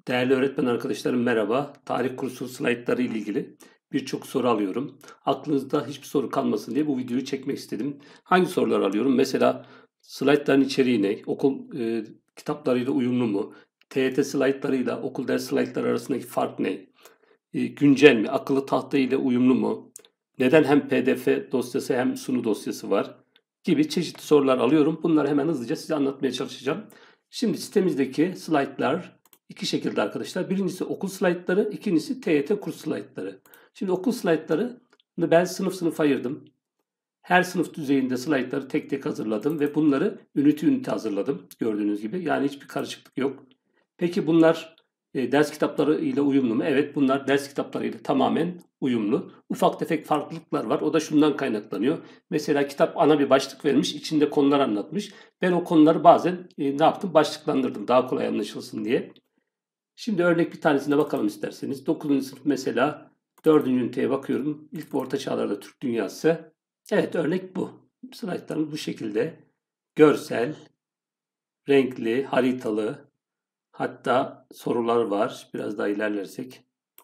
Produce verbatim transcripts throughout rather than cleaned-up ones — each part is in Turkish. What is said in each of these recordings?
Değerli öğretmen arkadaşlarım merhaba. Tarih kursu slaytları ile ilgili birçok soru alıyorum. Aklınızda hiçbir soru kalmasın diye bu videoyu çekmek istedim. Hangi sorular alıyorum? Mesela slaytların içeriği ne? Okul e, kitaplarıyla uyumlu mu? T Y T slaytlarıyla okul ders slaytları arasındaki fark ne? E, güncel mi? Akıllı tahta ile uyumlu mu? Neden hem P D F dosyası hem sunu dosyası var? Gibi çeşitli sorular alıyorum. Bunları hemen hızlıca size anlatmaya çalışacağım. Şimdi sitemizdeki slaytlar iki şekilde arkadaşlar. Birincisi okul slaytları, ikincisi T Y T kurs slaytları. Şimdi okul slaytları ben sınıf sınıf ayırdım. Her sınıf düzeyinde slaytları tek tek hazırladım ve bunları ünite ünite hazırladım. Gördüğünüz gibi. Yani hiçbir karışıklık yok. Peki bunlar e, ders kitapları ile uyumlu mu? Evet, bunlar ders kitapları ile tamamen uyumlu. Ufak tefek farklılıklar var. O da şundan kaynaklanıyor. Mesela kitap ana bir başlık vermiş, içinde konular anlatmış. Ben o konuları bazen e, ne yaptım? Başlıklandırdım daha kolay anlaşılsın diye. Şimdi örnek bir tanesine bakalım isterseniz. dokuzuncu sınıf mesela dördüncü üniteye bakıyorum. İlk ve orta çağlarda Türk dünyası. Evet, örnek bu. Slaytlarımız bu şekilde. Görsel, renkli, haritalı, hatta sorular var. Biraz daha ilerlersek.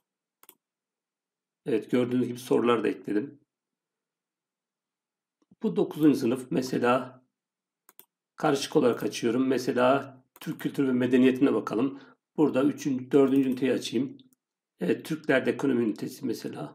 Evet, gördüğünüz gibi sorular da ekledim. Bu dokuzuncu sınıf mesela karışık olarak açıyorum. Mesela Türk kültürü ve medeniyetine bakalım. Burada üçüncü, dördüncü üniteyi açayım. Evet, Türklerde ekonomi ünitesi mesela.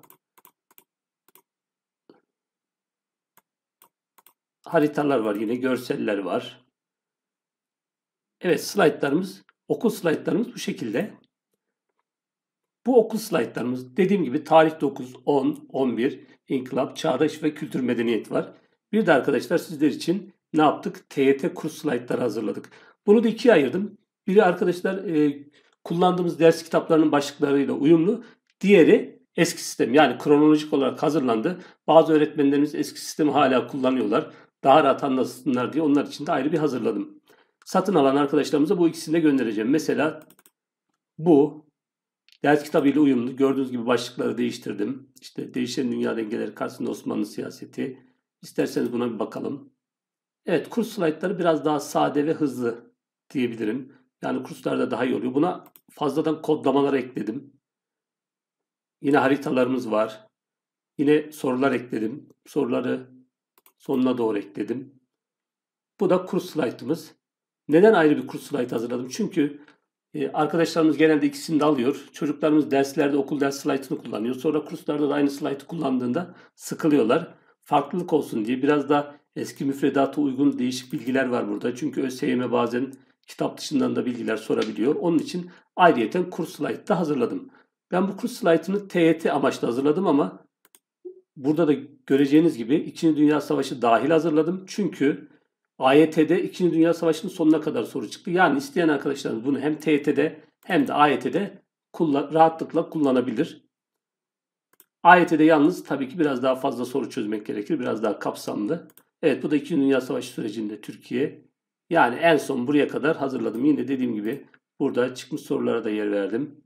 Haritalar var yine, görseller var. Evet, slaytlarımız, okul slaytlarımız bu şekilde. Bu okul slaytlarımız dediğim gibi tarih dokuz, on, on bir, inkılap, çağdaş ve kültür medeniyet var. Bir de arkadaşlar sizler için ne yaptık? T Y T kurs slaytları hazırladık. Bunu da ikiye ayırdım. Biri arkadaşlar e, kullandığımız ders kitaplarının başlıklarıyla uyumlu. Diğeri eski sistem, yani kronolojik olarak hazırlandı. Bazı öğretmenlerimiz eski sistemi hala kullanıyorlar. Daha rahat anlasınlar diye onlar için de ayrı bir hazırladım. Satın alan arkadaşlarımıza bu ikisini de göndereceğim. Mesela bu ders kitabıyla uyumlu. Gördüğünüz gibi başlıkları değiştirdim. İşte değişen dünya dengeleri karşısında Osmanlı siyaseti. İsterseniz buna bir bakalım. Evet, kurs slaytları biraz daha sade ve hızlı diyebilirim. Yani kurslarda daha iyi oluyor. Buna fazladan kodlamalar ekledim. Yine haritalarımız var. Yine sorular ekledim. Soruları sonuna doğru ekledim. Bu da kurs slaytımız. Neden ayrı bir kurs slaytı hazırladım? Çünkü e, arkadaşlarımız genelde ikisini de alıyor. Çocuklarımız derslerde okul ders slaytını kullanıyor. Sonra kurslarda da aynı slaytı kullandığında sıkılıyorlar. Farklılık olsun diye biraz da eski müfredata uygun değişik bilgiler var burada. Çünkü ÖSYM bazen kitap dışından da bilgiler sorabiliyor. Onun için ayrıyeten kurs slaytı da hazırladım. Ben bu kurs slaytını T Y T amaçlı hazırladım ama burada da göreceğiniz gibi İkinci Dünya Savaşı dahil hazırladım. Çünkü A Y T'de İkinci Dünya Savaşı'nın sonuna kadar soru çıktı. Yani isteyen arkadaşlarımız bunu hem T Y T'de hem de A Y T'de kullan, rahatlıkla kullanabilir. A Y T'de yalnız tabii ki biraz daha fazla soru çözmek gerekir. Biraz daha kapsamlı. Evet, bu da İkinci Dünya Savaşı sürecinde Türkiye. Yani en son buraya kadar hazırladım. Yine dediğim gibi burada çıkmış sorulara da yer verdim.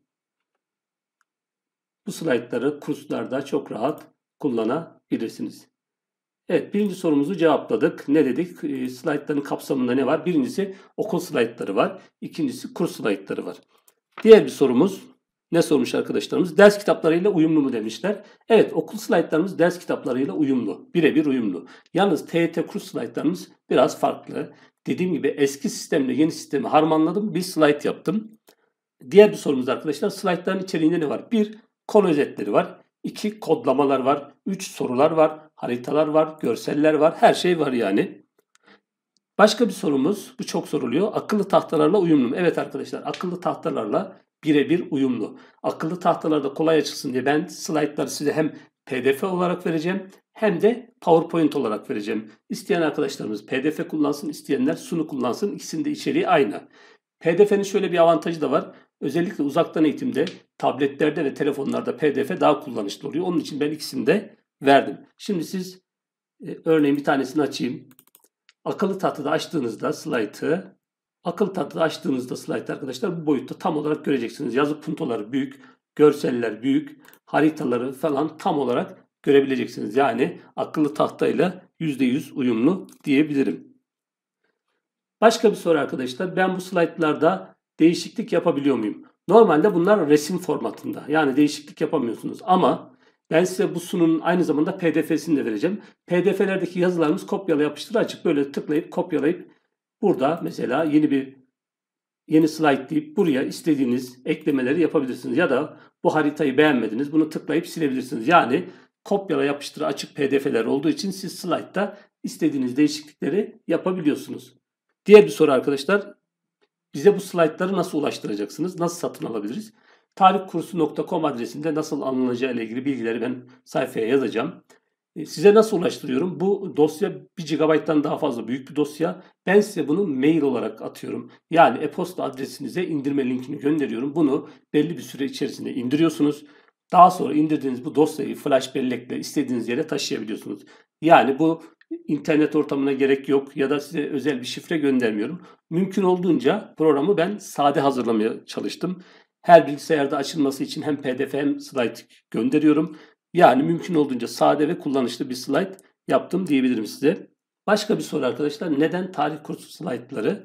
Bu slaytları kurslarda çok rahat kullanabilirsiniz. Evet, birinci sorumuzu cevapladık. Ne dedik? E, slaytların kapsamında ne var? Birincisi okul slaytları var. İkincisi kurs slaytları var. Diğer bir sorumuz ne sormuş arkadaşlarımız? Ders kitaplarıyla uyumlu mu demişler. Evet, okul slaytlarımız ders kitaplarıyla uyumlu. Birebir uyumlu. Yalnız T Y T kurs slaytlarımız biraz farklı. Dediğim gibi eski sistemle yeni sistemi harmanladım. Bir slayt yaptım. Diğer bir sorumuz arkadaşlar, slaytların içeriğinde ne var? Bir, konu özetleri var. iki, kodlamalar var. üç, sorular var. Haritalar var. Görseller var. Her şey var yani. Başka bir sorumuz, bu çok soruluyor. Akıllı tahtalarla uyumlu mu? Evet arkadaşlar, akıllı tahtalarla birebir uyumlu. Akıllı tahtalarda kolay açılsın diye ben slaytları size hem P D F olarak vereceğim hem de PowerPoint olarak vereceğim. İsteyen arkadaşlarımız P D F kullansın, isteyenler sunu kullansın. İkisinin de içeriği aynı. P D F'nin şöyle bir avantajı da var. Özellikle uzaktan eğitimde, tabletlerde ve telefonlarda P D F daha kullanışlı oluyor. Onun için ben ikisini de verdim. Şimdi siz e, örneğin bir tanesini açayım. Akıllı tahtada açtığınızda slaytı, akıllı tahtada açtığınızda slaytı arkadaşlar bu boyutta tam olarak göreceksiniz. Yazı puntoları büyük, görseller büyük, haritaları falan tam olarak görebileceksiniz. Yani akıllı tahtayla yüzde yüz uyumlu diyebilirim. Başka bir soru arkadaşlar. Ben bu slaytlarda değişiklik yapabiliyor muyum? Normalde bunlar resim formatında. Yani değişiklik yapamıyorsunuz. Ama ben size bu sununun aynı zamanda P D F'sini de vereceğim. P D F'lerdeki yazılarımız kopyala yapıştır açık. Böyle tıklayıp kopyalayıp burada mesela yeni bir yeni slide deyip buraya istediğiniz eklemeleri yapabilirsiniz. Ya da bu haritayı beğenmediniz. Bunu tıklayıp silebilirsiniz. Yani kopyala yapıştır açık P D F'ler olduğu için siz slide'da istediğiniz değişiklikleri yapabiliyorsunuz. Diğer bir soru arkadaşlar. Bize bu slaytları nasıl ulaştıracaksınız? Nasıl satın alabiliriz? tarihkursu nokta com adresinde nasıl alınacağı ile ilgili bilgileri ben sayfaya yazacağım. Size nasıl ulaştırıyorum? Bu dosya bir gigabayttan daha fazla büyük bir dosya. Ben size bunu mail olarak atıyorum. Yani e-posta adresinize indirme linkini gönderiyorum. Bunu belli bir süre içerisinde indiriyorsunuz. Daha sonra indirdiğiniz bu dosyayı flash bellekle istediğiniz yere taşıyabiliyorsunuz. Yani bu internet ortamına gerek yok ya da size özel bir şifre göndermiyorum. Mümkün olduğunca programı ben sade hazırlamaya çalıştım. Her bilgisayarda açılması için hem P D F hem slide gönderiyorum. Yani mümkün olduğunca sade ve kullanışlı bir slide yaptım diyebilirim size. Başka bir soru arkadaşlar. Neden tarih kursu slaytları?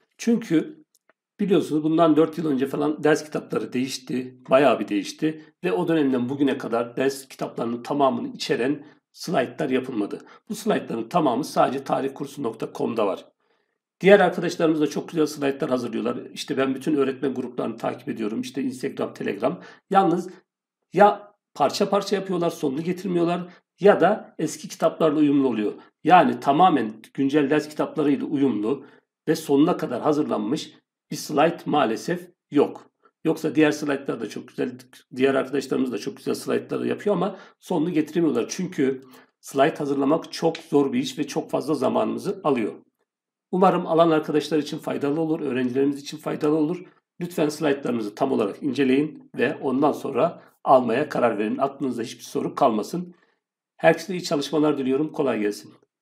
Çünkü biliyorsunuz bundan dört yıl önce falan ders kitapları değişti. Bayağı bir değişti. Ve o dönemden bugüne kadar ders kitaplarının tamamını içeren slaytlar yapılmadı. Bu slaytların tamamı sadece tarihkursu nokta com'da var. Diğer arkadaşlarımız da çok güzel slaytlar hazırlıyorlar. İşte ben bütün öğretmen gruplarını takip ediyorum. İşte Instagram, Telegram. Yalnız ya parça parça yapıyorlar, sonunu getirmiyorlar ya da eski kitaplarla uyumlu oluyor. Yani tamamen güncel ders kitaplarıyla uyumlu ve sonuna kadar hazırlanmış bir slide maalesef yok. Yoksa diğer slaytlar da çok güzel, diğer arkadaşlarımız da çok güzel slaytları yapıyor ama sonunu getiremiyorlar. Çünkü slide hazırlamak çok zor bir iş ve çok fazla zamanımızı alıyor. Umarım alan arkadaşlar için faydalı olur, öğrencilerimiz için faydalı olur. Lütfen slaytlarınızı tam olarak inceleyin ve ondan sonra almaya karar verin. Aklınızda hiçbir soru kalmasın. Herkese iyi çalışmalar diliyorum. Kolay gelsin.